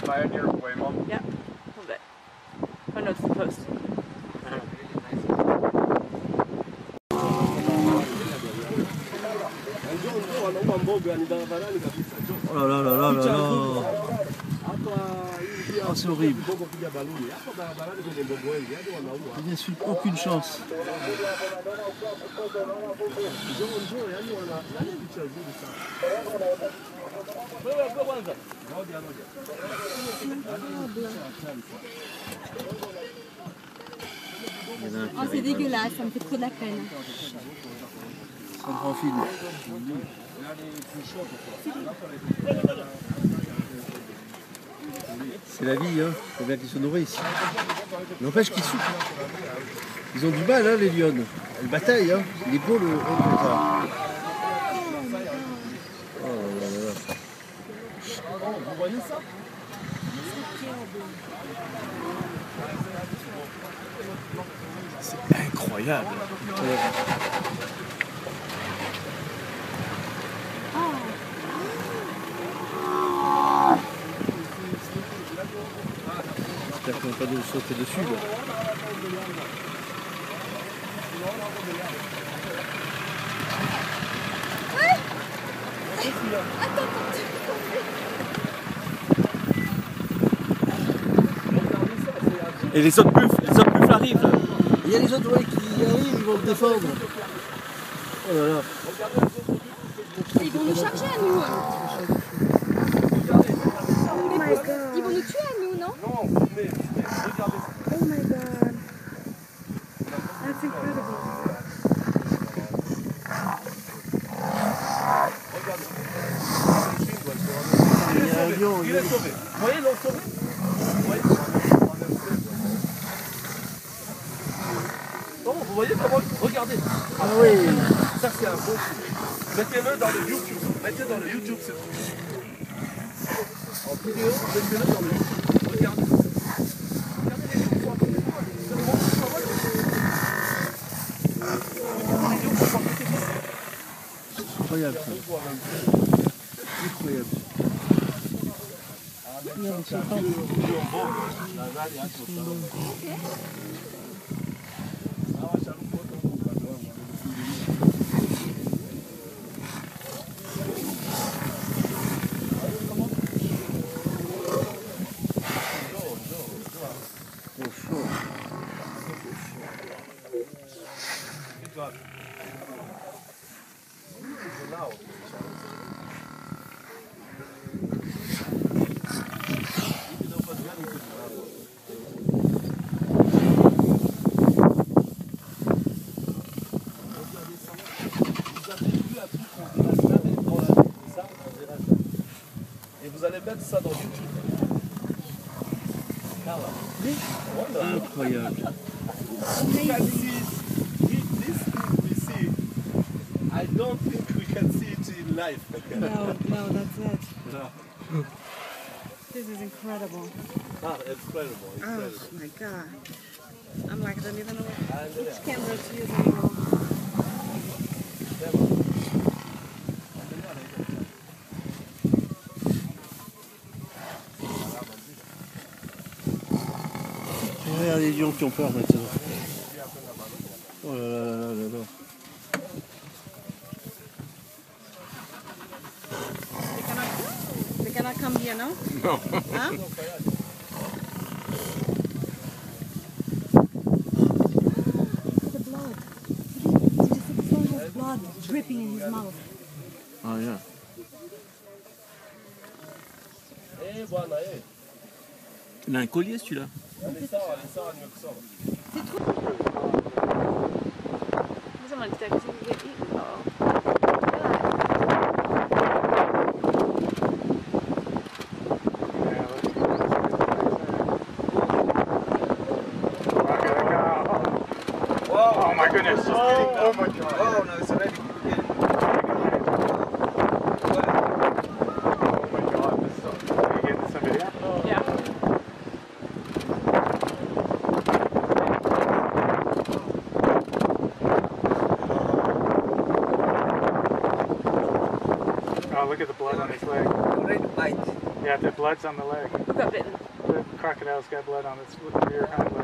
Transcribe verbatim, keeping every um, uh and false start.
fire near Waymon? Yeah, a little bit. Oh no, it's the post. Oh là là là là là là. Oh, c'est horrible. Bien sûr, aucune chance. Oh, c'est dégueulasse, ça me fait trop de la peine. Ça me rend film. C'est la vie, hein. Faut bien qu'ils se nourrissent. N'empêche qu'ils souffrent. Ils ont du mal, hein, les lionnes. Elles bataillent, hein. Il est beau le Honda. Oh là là là. Vous voyez ça? C'est incroyable. J'espère qu'on va pas nous sauter dessus là. Et les autres buffles, les autres buffles arrivent là. Il y a les autres ouais, qui arrivent, ils vont le défendre. Oh là là. Ils vont nous charger à nous. Oh my god. Ils vont nous tuer à nous, non? Non, mais, mais regardez ça. Oh my god. That's incredible. Il y a un lion. Il est sauvé. Vous voyez l'eau sauvé? Vous voyez? Non, vous voyez comment? Regardez. Ah oui. Ça c'est un beau film. Mettez-le dans le YouTube. Mettez dans le YouTube ce truc. En vidéo, mettez-le dans le YouTube. Regardez. Regardez les lions. Incroyable ça. Incroyable. Et vous allez mettre ça dans YouTube. Incroyable. We can see it, this thing we see. I don't think we can see it in life. No, no, that's it. This is incredible. Ah, incredible, incredible. Oh my god. I'm like, I don't even know And, uh, which camera to use anymore. Regarde les lions qui ont peur maintenant. Oh là là là là là. They cannot come here, no? No. Huh? The blood. Did you see the blood? There's blood dripping in his mouth. Ah yeah. Eh, bwana, eh. Il a un collier celui-là. Allez, ça, allez, ça, allez, ça. Someone's texting to get eaten. Oh. Oh my goodness. Oh, oh my god. Oh no, it's already. Oh my god. This is so, are you getting this on video? Yeah. Yeah, the blood's on the leg. Who got bitten? The crocodile's got blood on its rear hind leg.